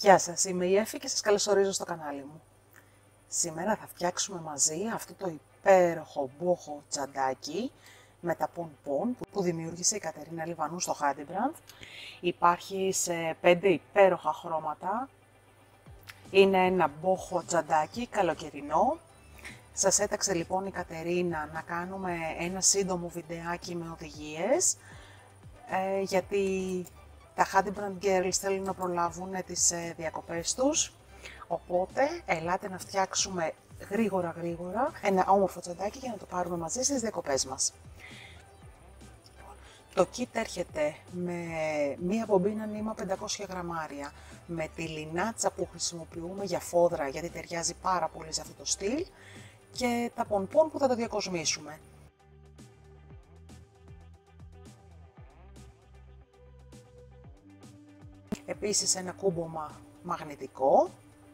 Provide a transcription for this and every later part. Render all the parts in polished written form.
Γεια σας, είμαι η Εφη και σας καλωσορίζω στο κανάλι μου. Σήμερα θα φτιάξουμε μαζί αυτό το υπέροχο μπόχο τσαντάκι με τα πον-πον που δημιούργησε η Κατερίνα Λιβανού στο Χάντιμπραντ. Υπάρχει σε 5 υπέροχα χρώματα. Είναι ένα μπόχο τσαντάκι καλοκαιρινό. Σας έταξε λοιπόν η Κατερίνα να κάνουμε ένα σύντομο βιντεάκι με οδηγίες, γιατί τα Hadibrand Girls θέλουν να προλάβουν τις διακοπές τους, οπότε ελάτε να φτιάξουμε γρήγορα ένα όμορφο τσαντάκι για να το πάρουμε μαζί στις διακοπές μας. Το kit έρχεται με μία μπομπίνα νήμα 500 γραμμάρια, με τη λινάτσα που χρησιμοποιούμε για φόδρα γιατί ταιριάζει πάρα πολύ σε αυτό το στυλ και τα πον-πον που θα το διακοσμήσουμε. Επίσης ένα κούμπομα μαγνητικό.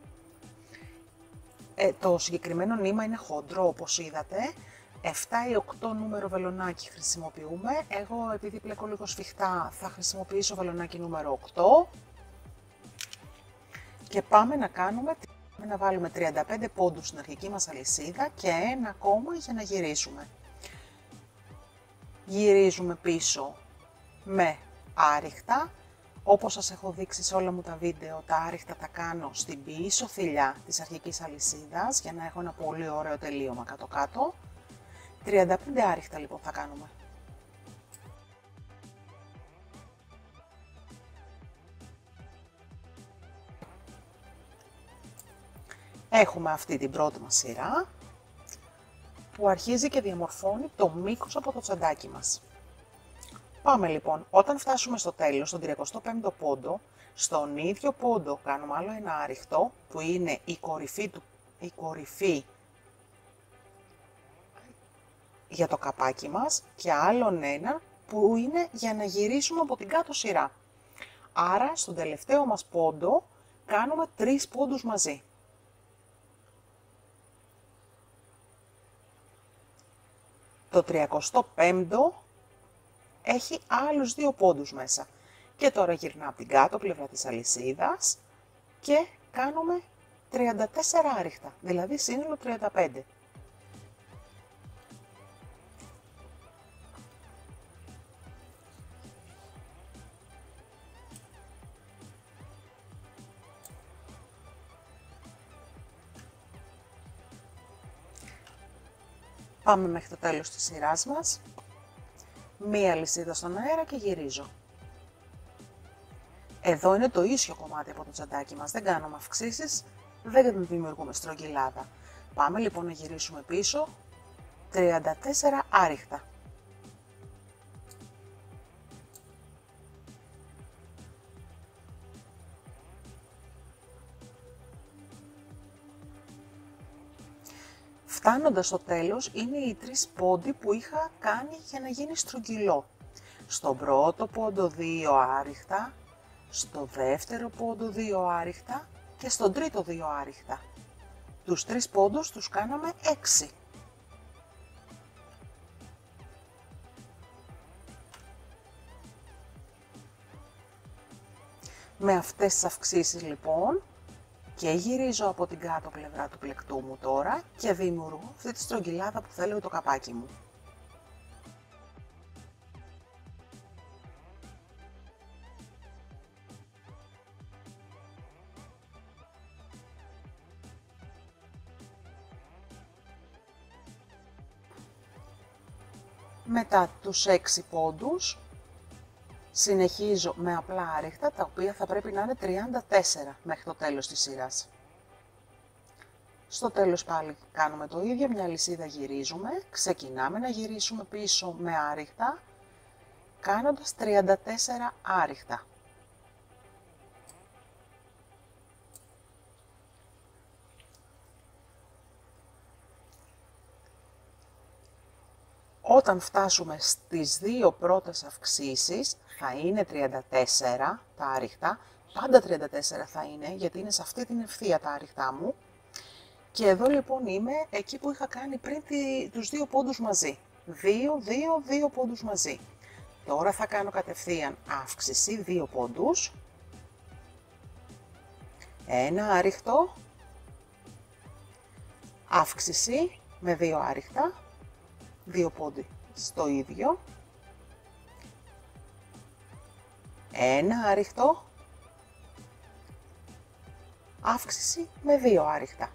Το συγκεκριμένο νήμα είναι χοντρό όπως είδατε. 7 ή 8 νούμερο βελονάκι χρησιμοποιούμε. Εγώ επειδή πλέκω λίγο σφιχτά θα χρησιμοποιήσω βελονάκι νούμερο 8. Και πάμε να βάλουμε 35 πόντους στην αρχική μας αλυσίδα και ένα ακόμα για να γυρίσουμε. Γυρίζουμε πίσω με άριχτα. Όπως σας έχω δείξει σε όλα μου τα βίντεο, τα άριχτα τα κάνω στην πίσω θηλιά της αρχικής αλυσίδας για να έχω ένα πολύ ωραίο τελείωμα κάτω-κάτω. 35 άριχτα λοιπόν θα κάνουμε. Έχουμε αυτή την πρώτη μας σειρά που αρχίζει και διαμορφώνει το μήκος από το τσαντάκι μας. Πάμε λοιπόν, όταν φτάσουμε στο τέλος, στον 35ο πόντο, στον ίδιο πόντο κάνουμε άλλο ένα άριχτο που είναι η κορυφή για το καπάκι μας και άλλον ένα που είναι για να γυρίσουμε από την κάτω σειρά. Άρα στον τελευταίο μας πόντο κάνουμε 3 πόντους μαζί. Το 35ο έχει άλλους 2 πόντους μέσα. Και τώρα γυρνάω από την κάτω πλευρά της αλυσίδας και κάνουμε 34 άριχτα, δηλαδή σύνολο 35. Πάμε μέχρι το τέλος της σειράς μας. Μία αλυσίδα στον αέρα και γυρίζω. Εδώ είναι το ίσιο κομμάτι από το τσαντάκι μας, δεν κάνουμε αυξήσεις, δεν δημιουργούμε στρογγυλάδα. Πάμε λοιπόν να γυρίσουμε πίσω, 34 άριχτα. Φτάνοντας στο τέλος είναι οι 3 πόντοι που είχα κάνει για να γίνει στρογγυλό. Στον πρώτο πόντο 2 άριχτα, στο δεύτερο πόντο 2 άριχτα και στον τρίτο 2 άριχτα. Τους 3 πόντους τους κάναμε 6. Με αυτές τις αυξήσεις λοιπόν και γυρίζω από την κάτω πλευρά του πλεκτού μου τώρα και δημιουργώ αυτή τη στρογγυλάδα που θέλω το καπάκι μου. Μετά τους 6 πόντους συνεχίζω με απλά άριχτα, τα οποία θα πρέπει να είναι 34 μέχρι το τέλος της σειράς. Στο τέλος πάλι κάνουμε το ίδιο, μια αλυσίδα γυρίζουμε, ξεκινάμε να γυρίσουμε πίσω με άριχτα, κάνοντας 34 άριχτα. Όταν φτάσουμε στις 2 πρώτες αυξήσεις θα είναι 34 τα άριχτα, πάντα 34 θα είναι γιατί είναι σε αυτή την ευθεία τα άριχτά μου. Και εδώ λοιπόν είμαι εκεί που είχα κάνει πριν τους 2 πόντους μαζί. 2 πόντους μαζί. Τώρα θα κάνω κατευθείαν αύξηση 2 πόντους 1 άριχτο, αύξηση με 2 άριχτα, 2 πόντι στο ίδιο, 1 άριχτο, αύξηση με 2 άριχτα.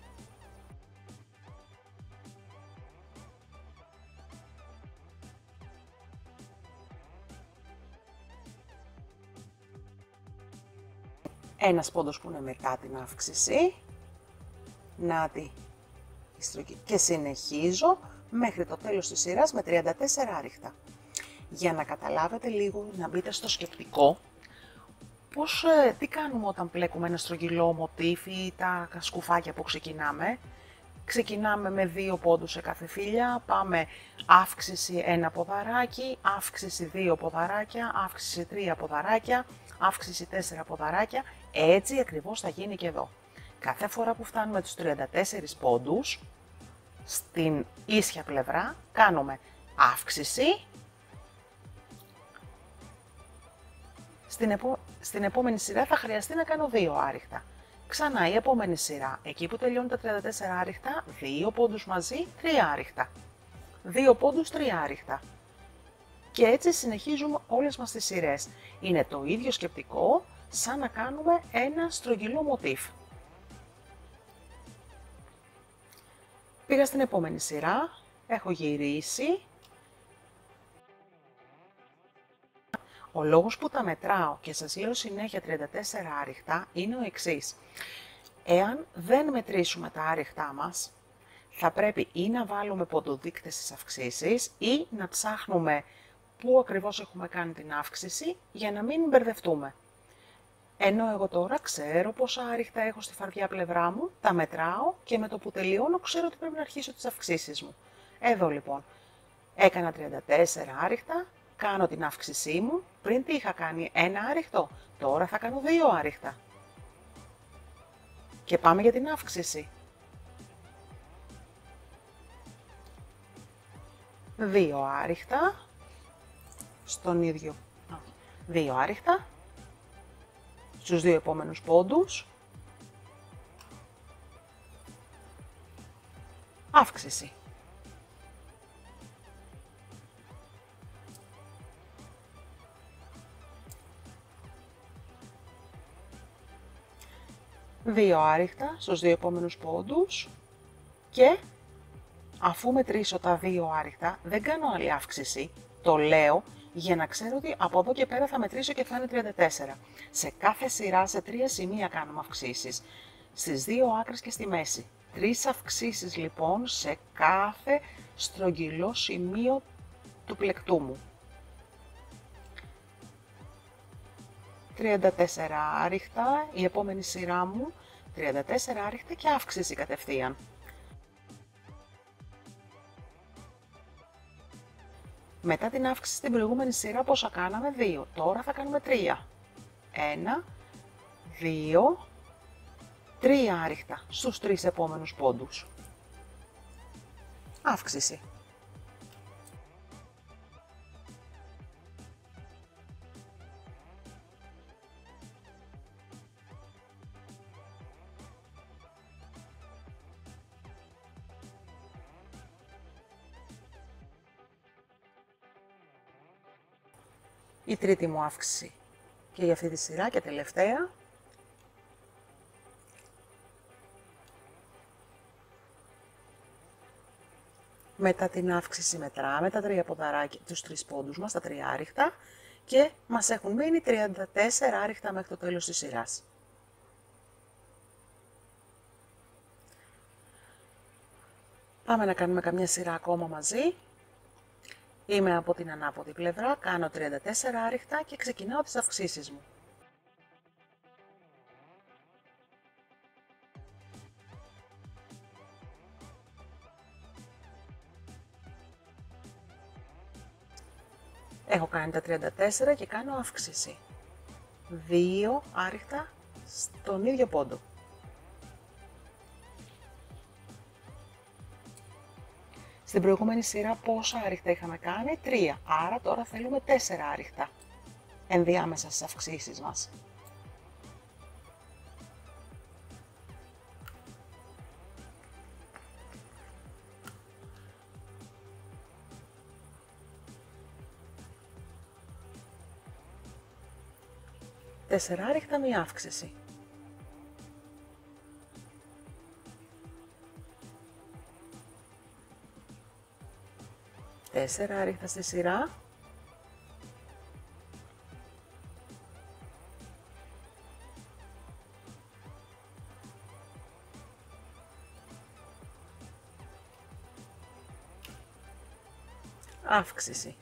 Ένας πόντος που είναι μετά την αύξηση, νάτι η στρογγυλή, και συνεχίζω μέχρι το τέλος της σειράς με 34 άριχτα. Για να καταλάβετε λίγο, να μπείτε στο σκεπτικό, τι κάνουμε όταν πλέκουμε ένα στρογγυλό μοτίφ ή τα σκουφάκια που ξεκινάμε. Ξεκινάμε με 2 πόντους σε κάθε φύλλα, πάμε αύξηση 1 ποδαράκι, αύξηση 2 ποδαράκια, αύξηση 3 ποδαράκια, αύξηση 4 ποδαράκια, έτσι ακριβώς θα γίνει και εδώ. Κάθε φορά που φτάνουμε τους 34 πόντους, στην ίσια πλευρά κάνουμε αύξηση, στην επόμενη σειρά θα χρειαστεί να κάνω 2 άριχτα. Ξανά η επόμενη σειρά, εκεί που τελειώνουν τα 34 άριχτα, 2 πόντους μαζί, 3 άριχτα. 2 πόντους, 3 άριχτα. Και έτσι συνεχίζουμε όλες μας τις σειρές. Είναι το ίδιο σκεπτικό σαν να κάνουμε ένα στρογγυλό μοτίφ. Πήγα στην επόμενη σειρά, έχω γυρίσει. Ο λόγος που τα μετράω και σας λέω συνέχεια 34 άριχτα είναι ο εξής. Εάν δεν μετρήσουμε τα άριχτά μας, θα πρέπει ή να βάλουμε ποντοδείκτες στις αυξήσεις ή να ψάχνουμε πού ακριβώς έχουμε κάνει την αύξηση για να μην μπερδευτούμε. Ενώ εγώ τώρα ξέρω πόσα άριχτα έχω στη φαρδιά πλευρά μου, τα μετράω και με το που τελειώνω ξέρω ότι πρέπει να αρχίσω τις αυξήσεις μου. Εδώ λοιπόν, έκανα 34 άριχτα, κάνω την αύξησή μου, πριν τι είχα κάνει, 1 άριχτο, τώρα θα κάνω 2 άριχτα. Και πάμε για την αύξηση. 2 άριχτα, στον ίδιο, 2 άριχτα, στους 2 επόμενους πόντους, αύξηση. Δύο άριχτα στους 2 επόμενους πόντους και αφού μετρήσω τα 2 άριχτα δεν κάνω άλλη αύξηση, το λέω για να ξέρω ότι από εδώ και πέρα θα μετρήσω και θα είναι 34. Σε κάθε σειρά σε 3 σημεία κάνουμε αυξήσεις, στις 2 άκρες και στη μέση. 3 αυξήσεις λοιπόν σε κάθε στρογγυλό σημείο του πλεκτού μου. 34 άριχτα, η επόμενη σειρά μου, 34 άριχτα και αύξηση κατευθείαν. Μετά την αύξηση στην προηγούμενη σειρά πόσα κάναμε, 2. Τώρα θα κάνουμε 3. 1, 2, 3 άριχτα στους 3 επόμενους πόντους. Αύξηση. Η τρίτη μου αύξηση και για αυτή τη σειρά και τελευταία. Μετά την αύξηση μετράμε τα 3 ποδαράκια, τους 3 πόντους μας, τα 3 άριχτα και μας έχουν μείνει 34 άριχτα μέχρι το τέλος της σειράς. Πάμε να κάνουμε καμιά σειρά ακόμα μαζί. Είμαι από την ανάποδη πλευρά, κάνω 34 άριχτα και ξεκινάω τις αυξήσεις μου. Έχω κάνει τα 34 και κάνω αύξηση. 2 άριχτα στον ίδιο πόντο. Στην προηγούμενη σειρά πόσα άριχτα είχαμε κάνει, 3. Άρα τώρα θέλουμε 4 άριχτα ενδιάμεσα στις αυξήσεις μας. 4 άριχτα, μία αύξηση. 4 άριχτα στη σειρά. Αύξηση.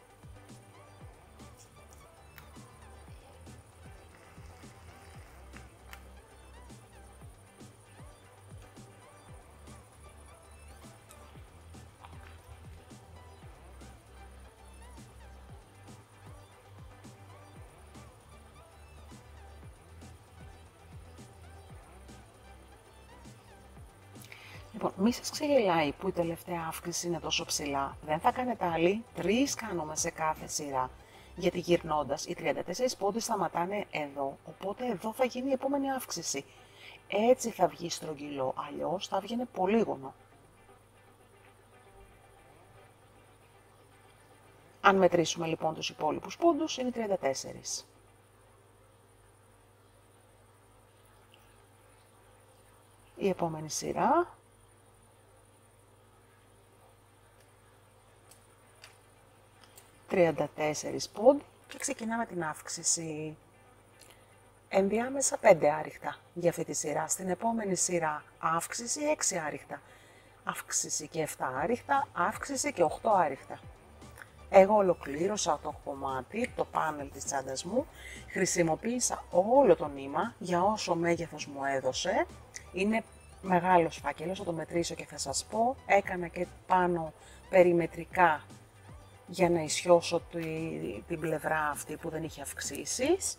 Λοιπόν, μη σας ξεγελάει που η τελευταία αύξηση είναι τόσο ψηλά. Δεν θα κάνετε άλλη, 3 κάνουμε σε κάθε σειρά. Γιατί γυρνώντας, οι 34 πόντοι σταματάνε εδώ, οπότε εδώ θα γίνει η επόμενη αύξηση. Έτσι θα βγει στρογγυλό, αλλιώς θα βγαίνει πολύγωνο. Αν μετρήσουμε λοιπόν τους υπόλοιπους πόντους, είναι 34. Η επόμενη σειρά. ...34 πόντ και ξεκινάμε την αύξηση. Ενδιάμεσα 5 άριχτα για αυτή τη σειρά. Στην επόμενη σειρά αύξηση 6 άριχτα. Αύξηση και 7 άριχτα, αύξηση και 8 άριχτα. Εγώ ολοκλήρωσα το κομμάτι, το πάνελ της τσάντας μου. Χρησιμοποίησα όλο το νήμα για όσο μέγεθος μου έδωσε. Είναι μεγάλος φάκελος, θα το μετρήσω και θα σας πω. Έκανα και πάνω περιμετρικά για να ισιώσω την πλευρά αυτή που δεν είχε αυξήσεις.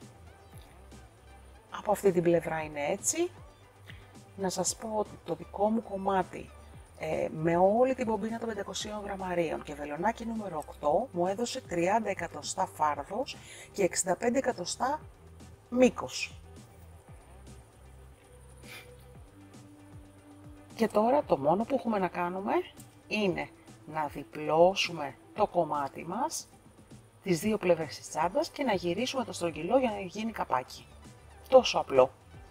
Από αυτή την πλευρά είναι έτσι. Να σας πω ότι το δικό μου κομμάτι με όλη την πομπίνα των 500 γραμμαρίων και βελονάκι νούμερο 8 μου έδωσε 30 εκατοστά φάρδος και 65 εκατοστά μήκος. Και τώρα το μόνο που έχουμε να κάνουμε είναι να διπλώσουμε το κομμάτι μας, τις δύο πλευρές της τσάντας και να γυρίσουμε το στρογγυλό για να γίνει καπάκι. Τόσο απλό.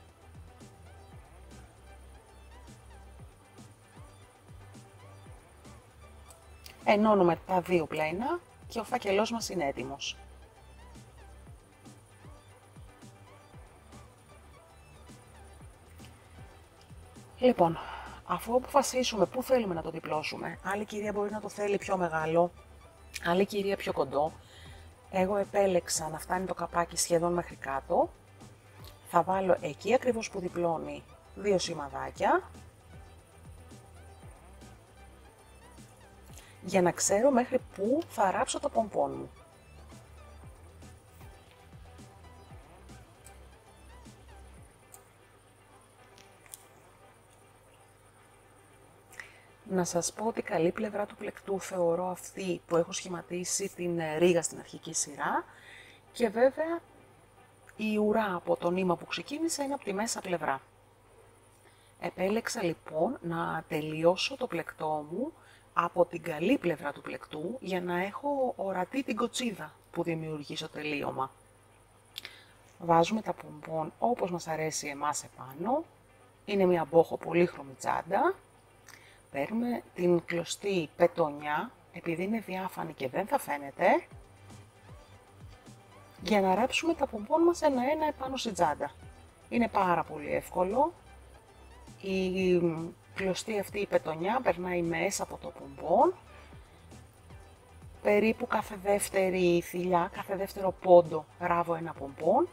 Ενώνουμε τα δύο πλένα και ο φάκελός μας είναι έτοιμος. Λοιπόν, αφού αποφασίσουμε πού θέλουμε να το διπλώσουμε, άλλη κυρία μπορεί να το θέλει πιο μεγάλο, άλλη κυρία πιο κοντό. Εγώ επέλεξα να φτάνει το καπάκι σχεδόν μέχρι κάτω. Θα βάλω εκεί ακριβώς που διπλώνει 2 σημαδάκια, για να ξέρω μέχρι πού θα ράψω το πομπόν μου. Να σας πω ότι καλή πλευρά του πλεκτού θεωρώ αυτή που έχω σχηματίσει την ρίγα στην αρχική σειρά και βέβαια η ουρά από το νήμα που ξεκίνησε είναι από τη μέσα πλευρά. Επέλεξα λοιπόν να τελειώσω το πλεκτό μου από την καλή πλευρά του πλεκτού για να έχω ορατή την κοτσίδα που δημιουργεί στο τελείωμα. Βάζουμε τα πομπόν όπως μας αρέσει εμάς επάνω. Είναι μια μπόχο πολύχρωμη τσάντα. Παίρνουμε την κλωστή πετονιά, επειδή είναι διάφανη και δεν θα φαίνεται, για να ράψουμε τα πομπόν μας ένα-ένα επάνω στην τσάντα. Είναι πάρα πολύ εύκολο. Η κλωστή αυτή η πετονιά περνάει μέσα από το πομπόν. Περίπου κάθε δεύτερη θηλιά, κάθε δεύτερο πόντο ράβω ένα πομπόν.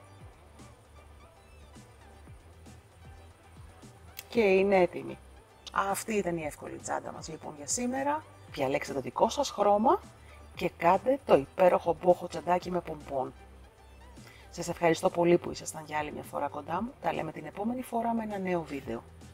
Και είναι έτοιμη. Αυτή ήταν η εύκολη τσάντα μας λοιπόν για σήμερα. Διαλέξτε το δικό σας χρώμα και κάντε το υπέροχο μπόχο τσαντάκι με πομπόν. Σας ευχαριστώ πολύ που ήσασταν για άλλη μια φορά κοντά μου. Τα λέμε την επόμενη φορά με ένα νέο βίντεο.